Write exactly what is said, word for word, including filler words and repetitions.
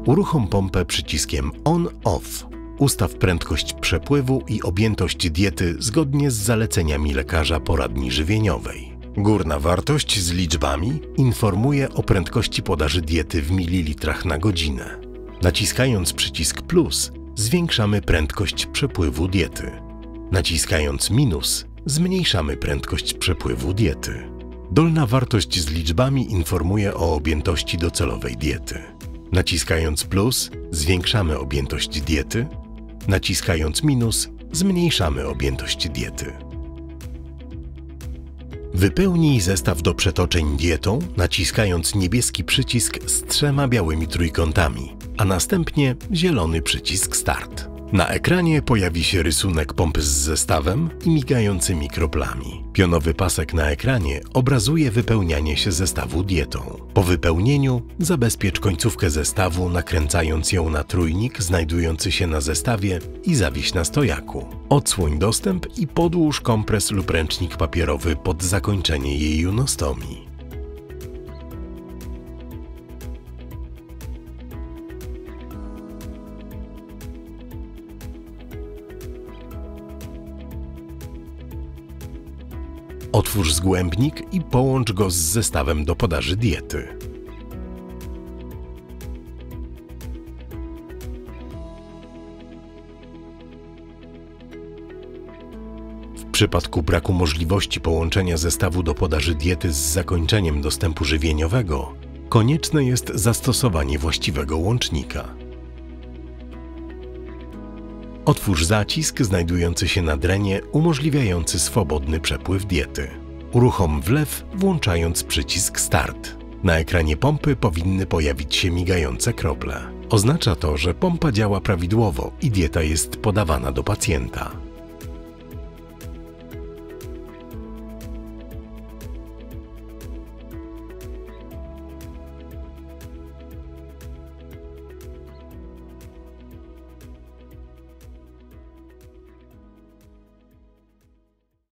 Uruchom pompę przyciskiem On-Off. Ustaw prędkość przepływu i objętość diety zgodnie z zaleceniami lekarza poradni żywieniowej. Górna wartość z liczbami informuje o prędkości podaży diety w mililitrach na godzinę. Naciskając przycisk plus zwiększamy prędkość przepływu diety. Naciskając minus zmniejszamy prędkość przepływu diety. Dolna wartość z liczbami informuje o objętości docelowej diety. Naciskając plus zwiększamy objętość diety. Naciskając minus zmniejszamy objętość diety. Wypełnij zestaw do przetoczeń dietą, naciskając niebieski przycisk z trzema białymi trójkątami, a następnie zielony przycisk Start. Na ekranie pojawi się rysunek pompy z zestawem i migającymi kroplami. Pionowy pasek na ekranie obrazuje wypełnianie się zestawu dietą. Po wypełnieniu zabezpiecz końcówkę zestawu, nakręcając ją na trójnik znajdujący się na zestawie i zawieś na stojaku. Odsłoń dostęp i podłóż kompres lub ręcznik papierowy pod zakończenie jej junostomii. Otwórz zgłębnik i połącz go z zestawem do podaży diety. W przypadku braku możliwości połączenia zestawu do podaży diety z zakończeniem dostępu żywieniowego, konieczne jest zastosowanie właściwego łącznika. Otwórz zacisk znajdujący się na drenie umożliwiający swobodny przepływ diety. Uruchom wlew, włączając przycisk Start. Na ekranie pompy powinny pojawić się migające krople. Oznacza to, że pompa działa prawidłowo i dieta jest podawana do pacjenta.